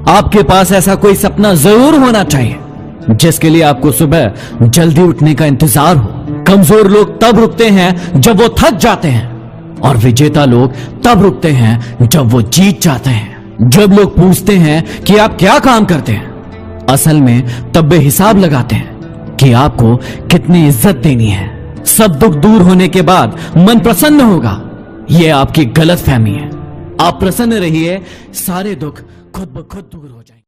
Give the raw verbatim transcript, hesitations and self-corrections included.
आपके पास ऐसा कोई सपना जरूर होना चाहिए जिसके लिए आपको सुबह जल्दी उठने का इंतजार हो। कमजोर लोग तब रुकते हैं जब वो थक जाते हैं, और विजेता लोग तब रुकते हैं जब वो जीत जाते हैं। जब लोग पूछते हैं कि आप क्या काम करते हैं, असल में तब वे हिसाब लगाते हैं कि आपको कितनी इज्जत देनी है। सब दुख दूर होने के बाद मन प्रसन्न होगा, यह आपकी गलत फहमी है। आप प्रसन्न रहिए, सारे दुख खुद ब खुद दूर हो जाएंगे।